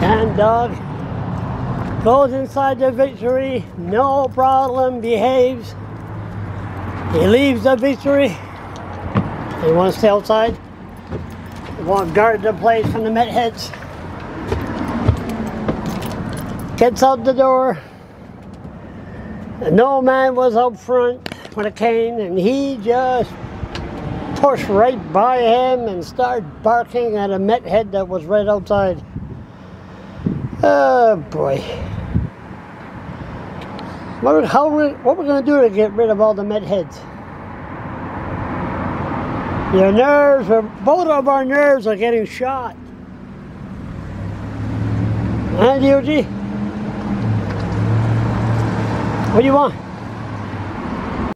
And Doug goes inside the Victory, no problem, behaves. He leaves the Victory. He wants to stay outside. He wants to guard the place from the Meth Heads. Gets out the door. And no man was out front with a cane, and he just pushed right by him and started barking at a Meth Head that was right outside. Oh boy. What we're going to do to get rid of all the Meth Heads? Your nerves, both of our nerves are getting shot. Huh, Deogy? What do you want?